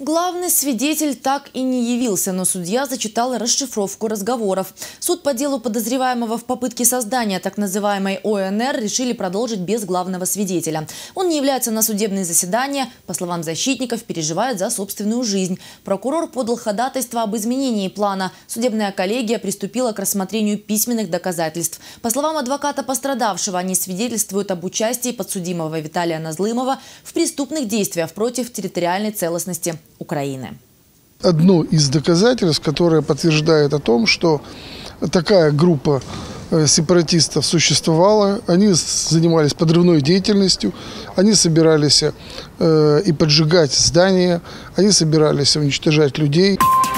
Главный свидетель так и не явился, но судья зачитал расшифровку разговоров. Суд по делу подозреваемого в попытке создания так называемой ОНР решили продолжить без главного свидетеля. Он не является на судебные заседания, по словам защитников, переживает за собственную жизнь. Прокурор подал ходатайство об изменении плана. Судебная коллегия приступила к рассмотрению письменных доказательств. По словам адвоката пострадавшего, они свидетельствуют об участии подсудимого Виталия Назлымова в преступных действиях против территориальной целостности Украины. Одно из доказательств, которое подтверждает о том, что такая группа сепаратистов существовала, они занимались подрывной деятельностью, они собирались и поджигать здания, они собирались уничтожать людей.